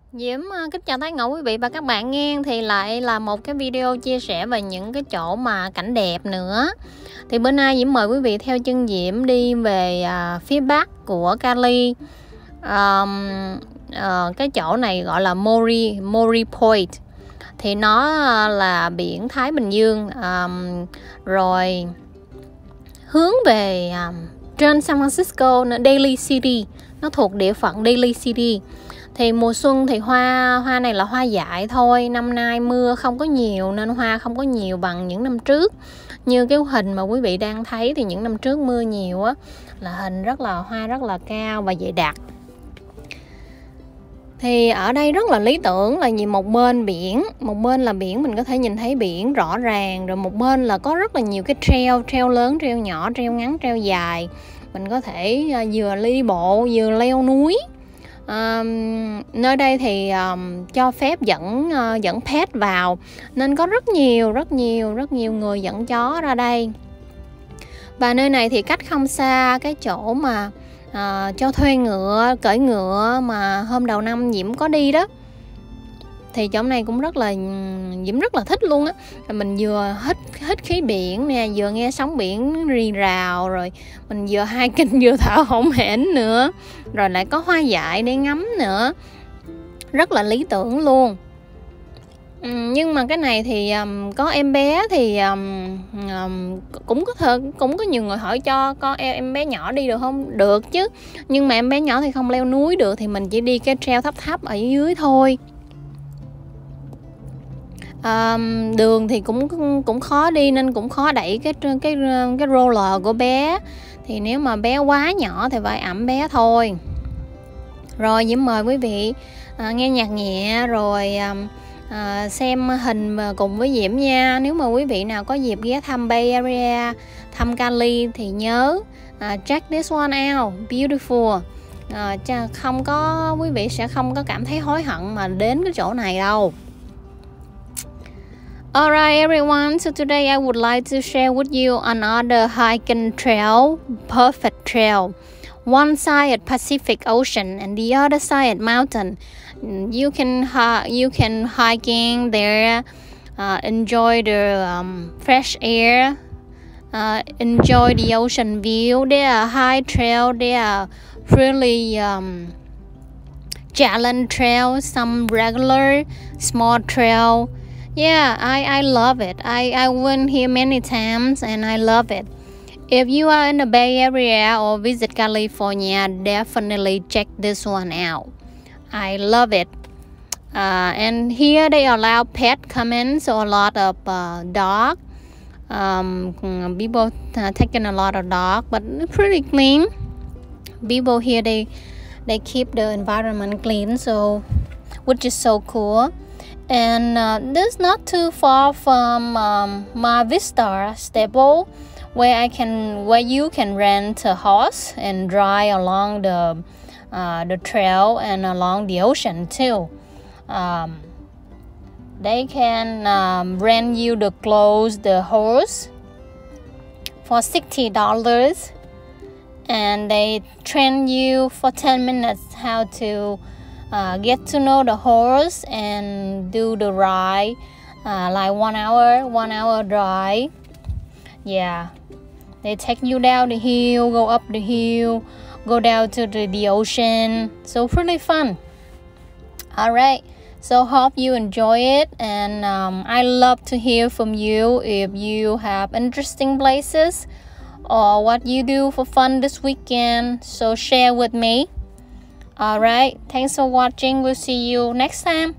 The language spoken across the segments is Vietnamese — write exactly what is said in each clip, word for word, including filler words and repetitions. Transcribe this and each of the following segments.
Diễm uh, kính chào tất cả quý vị và các bạn nghe. Thì lại là một cái video chia sẻ về những cái chỗ mà cảnh đẹp nữa. Thì bữa nay Diễm mời quý vị theo chân Diễm đi về uh, phía bắc của Cali. um, uh, Cái chỗ này gọi là Maury, Maury Point. Thì nó uh, là biển Thái Bình Dương, um, rồi hướng về um, trên San Francisco, Daly City. Nó thuộc địa phận Daly City. Thì mùa xuân thì hoa hoa này là hoa dại thôi. Năm nay mưa không có nhiều nên hoa không có nhiều bằng những năm trước. Như cái hình mà quý vị đang thấy thì những năm trước mưa nhiều á, là hình rất là hoa rất là cao và dày đặc. Thì ở đây rất là lý tưởng là vì một bên biển, một bên là biển mình có thể nhìn thấy biển rõ ràng, rồi một bên là có rất là nhiều cái trail, trail lớn, trail nhỏ, trail ngắn, trail dài. Mình có thể vừa đi bộ vừa leo núi. Um, nơi đây thì um, cho phép dẫn uh, dẫn pet vào, nên có rất nhiều rất nhiều rất nhiều người dẫn chó ra đây. Và nơi này thì cách không xa cái chỗ mà uh, cho thuê ngựa, cưỡi ngựa mà hôm đầu năm Diễm có đi đó. Thì chỗ này cũng rất là Diễm rất là thích luôn á. Mình vừa hít hít khí biển nè, vừa nghe sóng biển rì rào, rồi mình vừa hiking vừa thở hổn hển nữa, rồi lại có hoa dại để ngắm nữa, rất là lý tưởng luôn. Ừ, nhưng mà cái này thì um, có em bé thì um, um, cũng có thể cũng có nhiều người hỏi cho con em bé nhỏ đi được không? Được chứ, nhưng mà em bé nhỏ thì không leo núi được, thì mình chỉ đi cái trail thấp thấp ở dưới thôi. À, đường thì cũng cũng khó đi nên cũng khó đẩy cái cái cái roller của bé. Thì nếu mà bé quá nhỏ thì phải ẵm bé thôi. Rồi Diễm mời quý vị à, nghe nhạc nhẹ rồi à, à, xem hình cùng với Diễm nha. Nếu mà quý vị nào có dịp ghé thăm Bay Area, thăm Cali thì nhớ à, check this one out, beautiful. À, không có quý vị sẽ không có cảm thấy hối hận mà đến cái chỗ này đâu. Alright everyone, so today I would like to share with you another hiking trail, perfect trail. One side at Pacific Ocean and the other side at mountain. You can you can hiking there, uh, enjoy the um, fresh air, uh, enjoy the ocean view. There are high trail, there are really um, challenge trail, some regular small trail. Yeah, I, I love it. I, I went here many times and I love it. If you are in the Bay Area or visit California, definitely check this one out. I love it. Uh, and here they allow pet come in, so a lot of uh, dog. Um, people uh, taking a lot of dog, but pretty clean. People here, they, they keep the environment clean, so which is so cool. And uh, this is not too far from um, Mar Vista stable, where I can where you can rent a horse and drive along the uh, the trail and along the ocean too. Um, they can um, rent you the clothes, the horse for sixty dollars, and they train you for ten minutes how to Uh, get to know the horse and do the ride, uh, like one hour, one hour ride. Yeah, they take you down the hill, go up the hill, go down to the, the ocean. So pretty fun. All right, so hope you enjoy it, and um, I love to hear from you if you have interesting places or what you do for fun this weekend. So share with me. Alright, thanks for watching. We'll see you next time.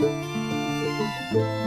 you.